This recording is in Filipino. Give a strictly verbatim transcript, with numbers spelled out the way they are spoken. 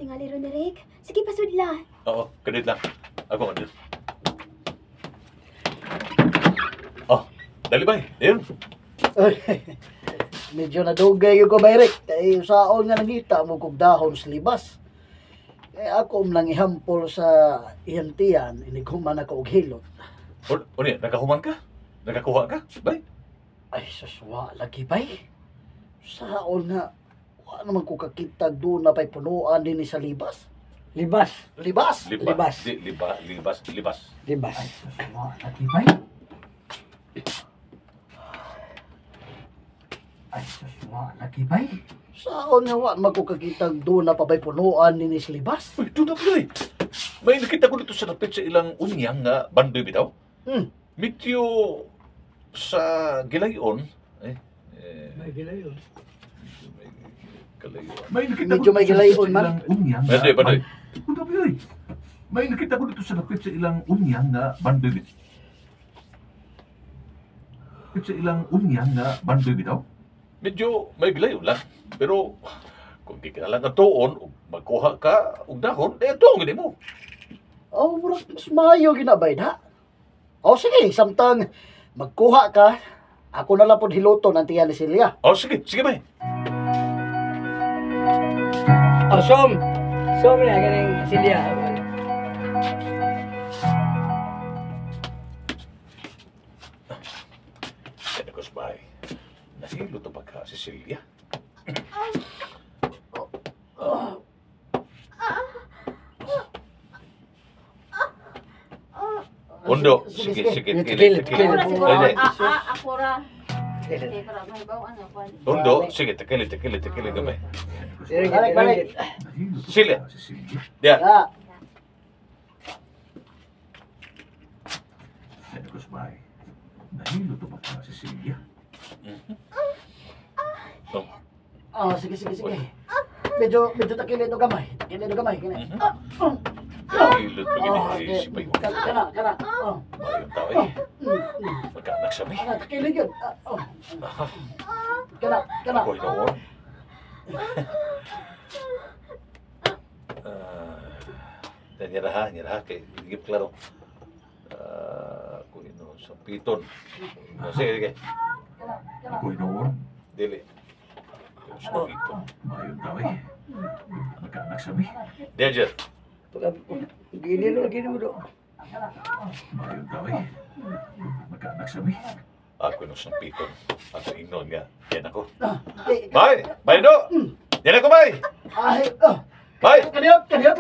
tingali ron ni Rick. Sige, pasudla. Oo, ganit lang. Ako nga din. Oh, dali ba? Ayun. Ay, medyo nadugay yung ko ba, Rick? Kaya saon nga nangita mo kong dahon sa libas. Kaya ako lang ihampol sa ihantiyan, iniguman ako og hilot. O, o niya, nakahuman ka? Nakakuha ka? Bay? Ay, suswa lagi bay. Saon nga, wala naman ko kakitag doon na pa'y punuan din sa libas. Libas. Libas? Liba, Libas. Di, liba, libas, libas. Libas. Ay, suswa lagi bay. Ay, suswa lagi bay. Saon nga, wala naman ko kakitag doon na pa pa'y punuan din sa libas. Uy, doon na pala eh. May nakita ko dito sa napit sa ilang unyang nga bandoy bitaw. Hmm. Medyo sa gilayon, eh, eh, May gila yun. medyo may kalayuan. May nakita Medyo ko may dito sa gilayon man. ilang unyang Bandoy, nga- bandoy. Ang dami, oy. May nakita ko dito sa lapit sa ilang unyang nga bandoy bitaw. Lapit sa ilang unyang nga bandoy bitaw. Medyo may gilayon lang. Pero kung di ka na lang natuon, ug magkuha ka og dahon, eh tuong gini mo. Oh, murag mas maayo ginabay na. Oh, sige, samtang magkuha ka, ako na lang po hiluton ang tiyan ni Celia. Oh, sige, sige ba? Oh, som. Som na, ganang silya. Yan ako sa bahay. Nahilo to pagka si Silya. Undo, sige, sige, Sige, kilid, sige. kilid. Kilid. Siguro, Ay, ah, ah, ako ra. Kilid. Okay, para mahibaw, ano, kwan. Undo, sige, takilid, takilid, takilid gamay. Sige, Balik, balik. Nahilo to Silya. pagka si Silya. Diyan. Ah, Yan ako sa bahay. Nahilo to pagka si Silya. Oh, oh, sige, sige, sige. Medyo, medyo takilid o gamay. Takilid o gamay. Kini. Ah, oh, nahilot pa gini oh, kay okay. si Bayo. Kana, kana, kana. Oh, Mayong tao eh. mm, mm. Magkaanak siya may. Kana, takilid yun. Ah, oh. Kana, kana. Ako inoon. Ah, dan niya ha, niya ha, kay higit klaro. Ah, ako inoon sa piton. Ah, sige, sige. Ako inoon. Dili. Sa piton. Mayong tao eh. Magkaanak siya may. Diyan, diyan. Gini rin, gini mo doon. Mayong tao eh. Magkaanak siya may. Ako inoon sa piton. Ako inoon nga. Yan ako. Ah, eh, Bay! Bay do! Yan ako, bay! Ay, oh. Bay! Kaniyot, kaniyot.